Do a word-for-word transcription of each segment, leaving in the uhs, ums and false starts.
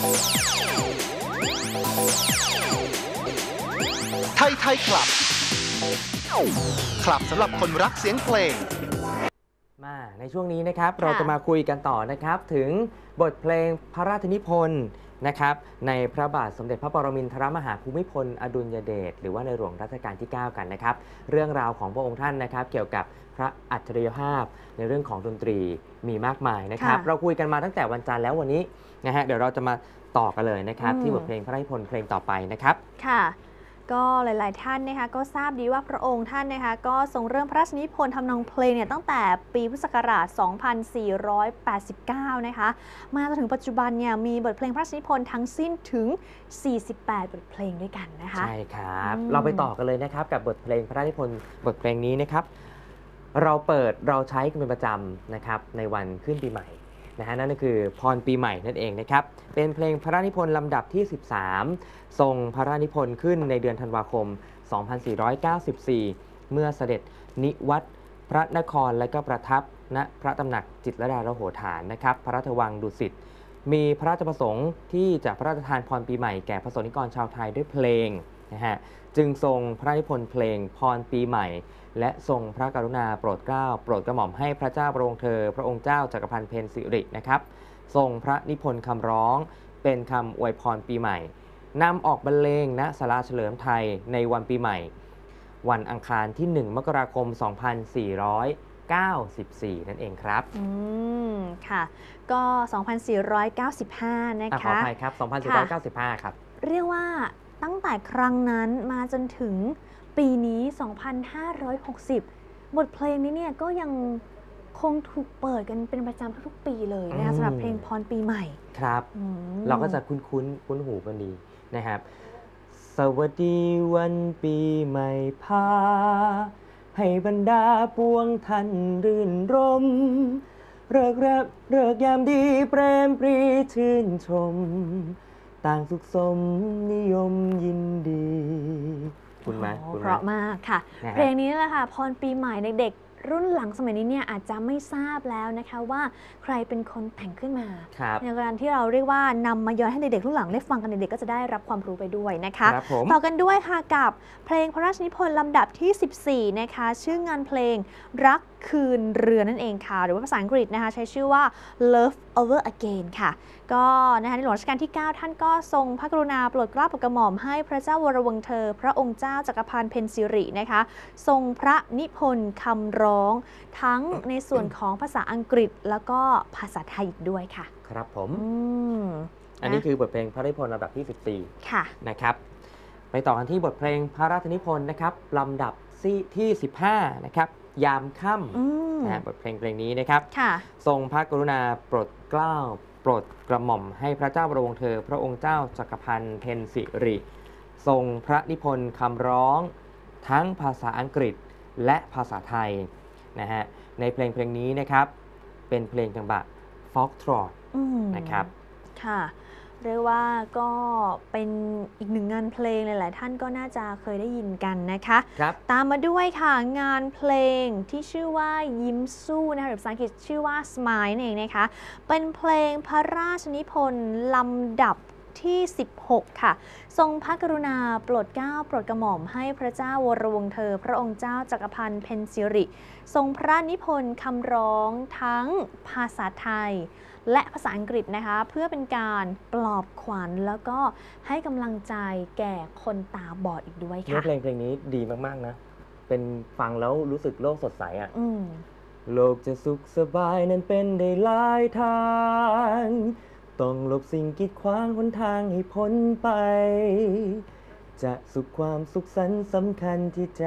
ไทยไทยคลับคลับสำหรับคนรักเสียงเพลงมาในช่วงนี้นะครับเราจะมาคุยกันต่อนะครับถึงบทเพลงพระราชนิพนธ์นะครับในพระบาทสมเด็จพระปรมินทรมหาภูมิพลอดุลยเดชหรือว่าในหลวงรัชกาลที่ เก้า กันนะครับเรื่องราวของพระองค์ท่านนะครับเกี่ยวกับพระอัจฉริยภาพในเรื่องของดนตรีมีมากมายนะครับเราคุยกันมาตั้งแต่วันจันทร์แล้ววันนี้นะฮะเดี๋ยวเราจะมาต่อกันเลยนะครับที่บทเพลงพระราชนิพนธ์เพลงต่อไปนะครับค่ะก็หลายๆท่านนะคะก็ทราบดีว่าพระองค์ท่านนะคะก็ทรงเริ่มพระราชนิพนธ์ทำนองเพลงเนี่ยตั้งแต่ปีพุทธศักราช สองพันสี่ร้อยแปดสิบเก้า นะคะมาจนถึงปัจจุบันเนี่ยมีบทเพลงพระราชนิพนธ์ทั้งสิ้นถึง สี่สิบแปด บทเพลงด้วยกันนะคะใช่ครับเราไปต่อกันเลยนะครับกับบทเพลงพระราชนิพนธ์บทเพลงนี้นะครับเราเปิดเราใช้กันเป็นประจำนะครับในวันขึ้นปีใหม่นะฮะนั่นก็คือพรปีใหม่นั่นเองนะครับเป็นเพลงพระราชนิพนธ์ลำดับที่ สิบสาม ทรงพระราชนิพนธ์ขึ้นในเดือนธันวาคม สองพันสี่ร้อยเก้าสิบสี่ เมื่อเสด็จนิวัตรพระนครและก็ประทับณพระตำหนักจิตรลดาโหฐานนะครับพระราชวังดุสิตมีพระราชประสงค์ที่จะพระราชทานพรปีใหม่แก่พระสงฆ์นิกรชาวไทยด้วยเพลงนะฮะจึงทรงพระราชนิพนธ์เพลงพรปีใหม่และทรงพระกรุณาโปรดเกล้าโปรดกระหม่อมให้พระเจ้าพระองค์เธอพระองค์เจ้าจักรพันธ์เพ็ญสิรินะครับทรงพระนิพนธ์คำร้องเป็นคำอวยพรปีใหม่นำออกบรรเลงณศาลาเฉลิมไทยในวันปีใหม่วันอังคารที่ หนึ่ง มกราคม สองพันสี่ร้อยเก้าสิบสี่ นั่นเองครับอืมค่ะก็ สองพันสี่ร้อยเก้าสิบห้า นะคะขออภัยครับ สองพันสี่ร้อยเก้าสิบห้า ครับเรียกว่าตั้งแต่ครั้งนั้นมาจนถึงปีนี้ สองพันห้าร้อยหกสิบ บทเพลงนี้เนี่ยก็ยังคงถูกเปิดกันเป็นประจำทุกๆปีเลยนะคะสำหรับเพลงพรปีใหม่ครับเราก็จะคุ้นคุ้นคุ้นหูกันดีนะครับสวัสดีวันปีใหม่พาให้บรรดาปวงท่านรื่นรมเริกแรบเริกยามดีเปรมปรีชื่นชมต่างสุขสมนิยมยินดีคุณไหมเพราะมากค่ะเพลงนี้แหละค่ะพรปีใหม่เด็กรุ่นหลังสมัยนี้เนี่ยอาจจะไม่ทราบแล้วนะคะว่าใครเป็นคนแต่งขึ้นมาในการที่เราเรียกว่านำมาย้อนให้เด็กๆรุ่นหลังได้ฟังกันเด็กๆก็จะได้รับความรู้ไปด้วยนะคะต่อกันด้วยค่ะกับเพลงพระราชนิพนธ์ลำดับที่ สิบสี่ นะคะชื่องานเพลงรักคืนเรือนั่นเองค่ะหรือว่าภาษาอังกฤษนะคะใช้ชื่อว่า Love Over Again ค่ะก็นะคะในหลวงรัชกาลที่ เก้า ท่านก็ทรงพระกรุณาโปรดเกล้าโปรดกระหม่อมให้พระเจ้าวรวงศ์เธอพระองค์เจ้าจักรพันธ์เพ็ญสิรินะคะทรงพระนิพนธ์คำร้องทั้งในส่วนของภาษาอังกฤษแล้วก็ภาษาไทยอีกด้วยค่ะครับผมอ, อันนี้คือบทเพลงพระราชนิพนธ์ลำดับที่ สิบสี่ค่ะนะครับไปต่อกันที่บทเพลงพระราชนิพนธ์นะครับลำดับที่ สิบห้า นะครับยามค่ำนะบทเพลงเพลงนี้นะครับทรงพระกรุณาโปรดเกล้าโปรดกระหม่อมให้พระเจ้าพระองค์เธอพระองค์เจ้าจักรพันธ์เพ็ญสิริทรงพระนิพนธ์คำร้องทั้งภาษาอังกฤษและภาษาไทยนะฮะในเพลงเพลงนี้นะครับเป็นเพลงจังหวะฟ็อกทรอตนะครับค่ะเรียกว่าก็เป็นอีกหนึ่งงานเพลงหลายๆท่านก็น่าจะเคยได้ยินกันนะคะตามมาด้วยค่ะงานเพลงที่ชื่อว่ายิ้มสู้นะคะหรือภาษาอังกฤษชื่อว่า Smile เองนะคะเป็นเพลงพระราชนิพนธ์ลำดับที่ สิบหก ค่ะทรงพระกรุณาโปรดเกล้าโปรดกระหม่อมให้พระเจ้าวรวงศ์เธอพระองค์เจ้าจักรพันธ์เพ็ญสิริทรงพระนิพนธ์คำร้องทั้งภาษาไทยและภาษาอังกฤษนะคะเพื่อเป็นการปลอบขวัญแล้วก็ให้กำลังใจแก่คนตาบอดอีกด้วยค่ะเนื้อเพลงเพลงนี้ดีมากๆนะเป็นฟังแล้วรู้สึกโลกสดใสอ่ะโลกจะสุขสบายนั้นเป็นได้หลายทางต้องหลบสิ่งกีดขวางหนทางให้พ้นไปจะสุขความสุขสันต์สำคัญที่ใจ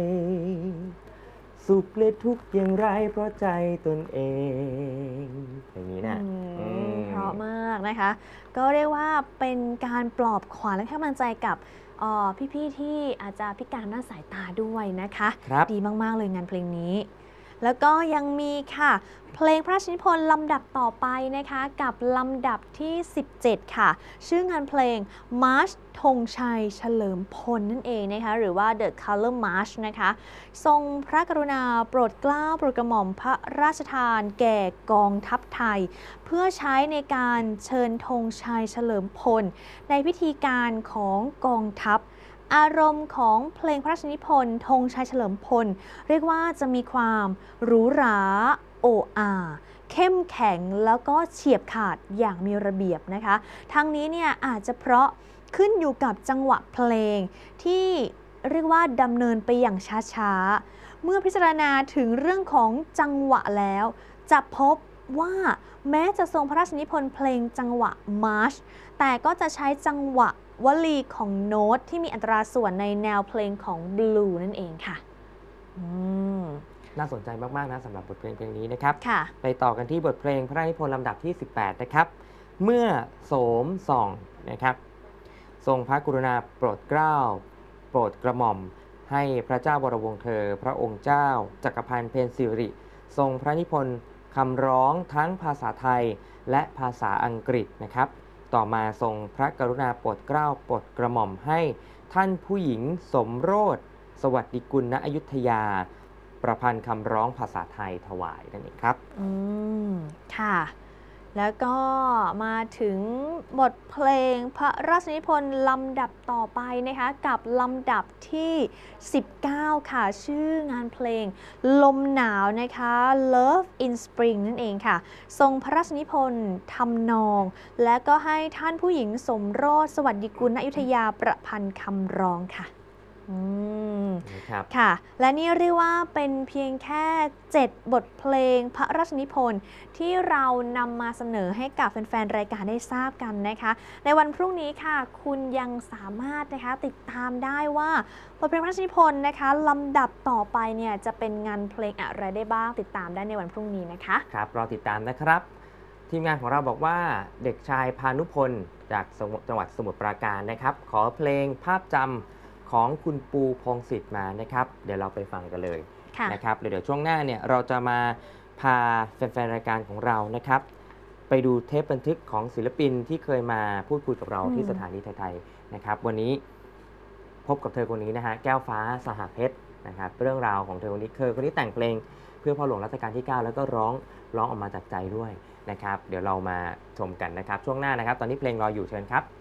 สุขและทุกข์อย่างไรเพราะใจตนเองอย่างนี้นะเพราะมากนะคะก็เรียกว่าเป็นการปลอบขวัญและให้กำลังใจกับพี่ๆที่อาจจะพิการด้านสายตาด้วยนะคะดีมากๆเลยงานเพลงนี้แล้วก็ยังมีค่ะเพลงพระราชนิพนธ์ลำดับต่อไปนะคะกับลำดับที่ สิบเจ็ด ค่ะ ชื่องานเพลง March ธงชัยเฉลิมพลนั่นเองนะคะหรือว่า The Color March นะคะทรงพระกรุณาโปรดเกล้าโปรดกระหม่อมพระราชทานแก่กองทัพไทย เพื่อใช้ในการเชิญธงชัยเฉลิมพลในพิธีการของกองทัพอารมณ์ของเพลงพระราชนิพนธ์ธงชัยเฉลิมพลเรียกว่าจะมีความหรูหราโอ้อาเข้มแข็งแล้วก็เฉียบขาดอย่างมีระเบียบนะคะทั้งนี้เนี่ยอาจจะเพราะขึ้นอยู่กับจังหวะเพลงที่เรียกว่าดำเนินไปอย่างช้าๆเมื่อพิจารณาถึงเรื่องของจังหวะแล้วจะพบว่าแม้จะทรงพระราชนิพนธ์เพลงจังหวะมาร์ชแต่ก็จะใช้จังหวะวลีของโน้ตที่มีอัตราส่วนในแนวเพลงของบลูนั่นเองค่ะอืมน่าสนใจมากๆนะสำหรับบทเพลงเพลงนี้นะครับค่ะไปต่อกันที่บทเพลงพระราชนิพนธ์ลำดับที่ สิบแปด นะครับเมื่อโสมส่องนะครับทรงพระกรุณาโปรดเกล้าโปรดกระหม่อมให้พระเจ้าวรวงศ์เธอพระองค์เจ้าจักรพันธ์เพนสิริทรงพระนิพนธ์คำร้องทั้งภาษาไทยและภาษาอังกฤษนะครับต่อมาทรงพระกรุณาโปรดเกล้าโปรดกระหม่อมให้ท่านผู้หญิงสมโรสสวัสดิกุลณอยุธยาประพันธ์คำร้องภาษาไทยถวายนั่นเองครับอืมค่ะแล้วก็มาถึงบทเพลงพระราชนิพนธ์ลำดับต่อไปนะคะกับลำดับที่ สิบเก้า ค่ะชื่องานเพลงลมหนาวนะคะ Love in Spring นั่นเองค่ะทรงพระราชนิพนธ์ทำนองและก็ให้ท่านผู้หญิงสมโรสสวัสดิกุลณอยุธยาประพันธ์คำร้องค่ะอืมค่ะและนี่เรียกว่าเป็นเพียงแค่เจ็ดบทเพลงพระราชนิพนธ์ที่เรานำมาเสนอให้กับแฟนๆรายการได้ทราบกันนะคะในวันพรุ่งนี้ค่ะคุณยังสามารถนะคะติดตามได้ว่าบทเพลงพระราชนิพนธ์นะคะลำดับต่อไปเนี่ยจะเป็นงานเพลงอะไรได้บ้างติดตามได้ในวันพรุ่งนี้นะคะครับรอติดตามนะครับทีมงานของเราบอกว่าเด็กชายพานุพลจากจังหวัดสมุทรปราการนะครับขอเพลงภาพจำของคุณปูพงศิษฐ์มานะครับเดี๋ยวเราไปฟังกันเลยนะครับเดี๋ยวช่วงหน้าเนี่ยเราจะมาพาแฟนๆรายการของเรานะครับไปดูเทปบันทึกของศิลปินที่เคยมาพูดคุยกับเราที่สถานีไทยๆนะครับวันนี้พบกับเธอคนนี้นะฮะแก้วฟ้าสหเพชรนะครับเรื่องราวของเธอคนนี้เธอคนนี้แต่งเพลงเพื่อพ่อหลวงรัชกาลที่เก้าแล้วก็ร้องร้องออกมาจากใจด้วยนะครับเดี๋ยวเรามาชมกันนะครับช่วงหน้านะครับตอนนี้เพลงรออยู่เชิญครับ